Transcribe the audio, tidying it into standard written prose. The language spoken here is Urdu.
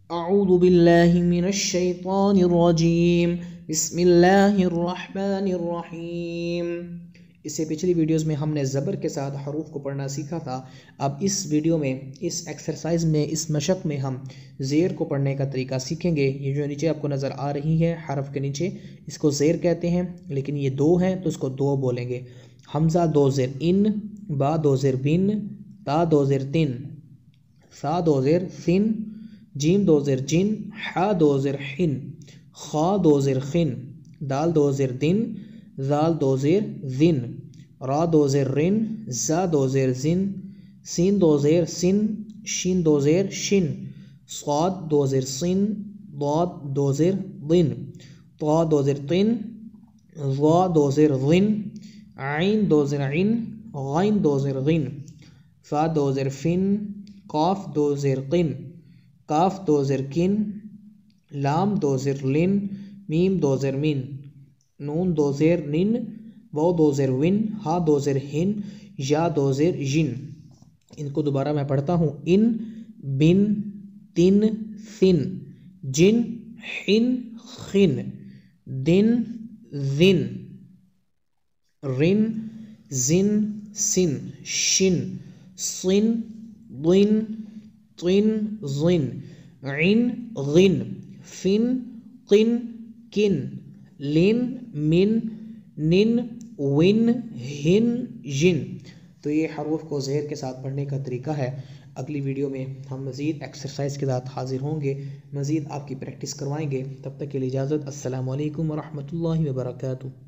اعوذ باللہ من الشیطان الرجیم بسم اللہ الرحمن الرحیم۔ اس سے پچھلی ویڈیوز میں ہم نے زبر کے ساتھ حروف کو پڑھنا سیکھا تھا۔ اب اس ویڈیو میں، اس ایکسرسائز میں، اس مشق میں ہم زیر کو پڑھنے کا طریقہ سیکھیں گے۔ یہ جو نیچے آپ کو نظر آ رہی ہے حرف کے نیچے، اس کو زیر کہتے ہیں، لیکن یہ دو ہیں تو اس کو دو بولیں گے۔ حمزہ دو زیر ان، با دو زیر بن، تا دو زیر تن، سا دو زیر سن، جیم دو زیر جن، حا دو زیر حن، خا دو زیر خن، دال دو زیر دن، زال دو زیر زن، را دو زیر رن، زا دو زیر زن، سین دو زیر سن، شین دو زیر شن، صاد دو زیر سن، ضاد دو زیر ضن، طا دو زیر طن، ظا دو زیر ظن، عین دو زیر عن، غین دو زیر غن، فا دو زیر فن، قاف دو زیر قن، کاف دو زیر کن، لام دو زیر لن، میم دو زیر من، نون دو زیر نن، واو دو زیر ون، ہا دو زیر ہن، یا دو زیر ین۔ ان کو دوبارہ میں پڑھتا ہوں۔ ان، بن، تن، سن، جن، حن، خن، دن، زن، رن، زن، سن، شن، صن، ضن، طن، ظن، عن، غن، فن، قن، کن، لن، من، نن، ون، ہن، ین۔ تو یہ حروف کو زیر کے ساتھ پڑھنے کا طریقہ ہے۔ اگلی ویڈیو میں ہم مزید ایکسرسائز کے ساتھ حاضر ہوں گے، مزید آپ کی پریکٹس کروائیں گے۔ تب تک کے لیے اجازت۔ السلام علیکم ورحمۃ اللہ وبرکاتہ۔